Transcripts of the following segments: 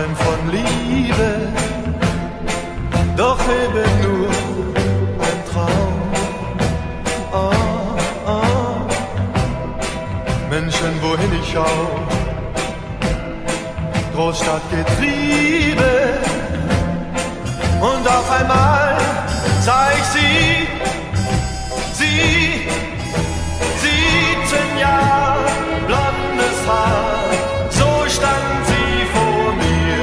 träum von Liebe, doch eben nur ein Traum. Oh, oh. Menschen, wohin ich schau, Großstadtgetriebe, und auf einmal sah ich sie, 17 Jahre, blondes Haar, so stand sie vor mir.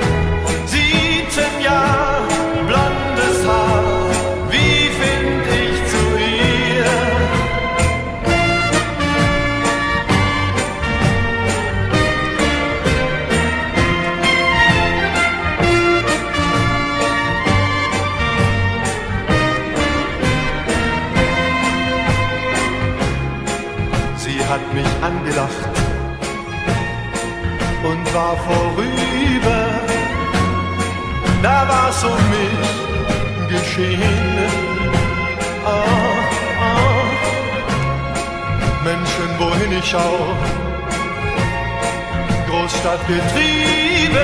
17 Jahre, blondes Haar, wie find ich zu ihr? Sie hat mich angelacht und war vorüber. Da war's um mich geschehen. Oh, oh. Menschen, wohin ich schau, Großstadtgetriebe,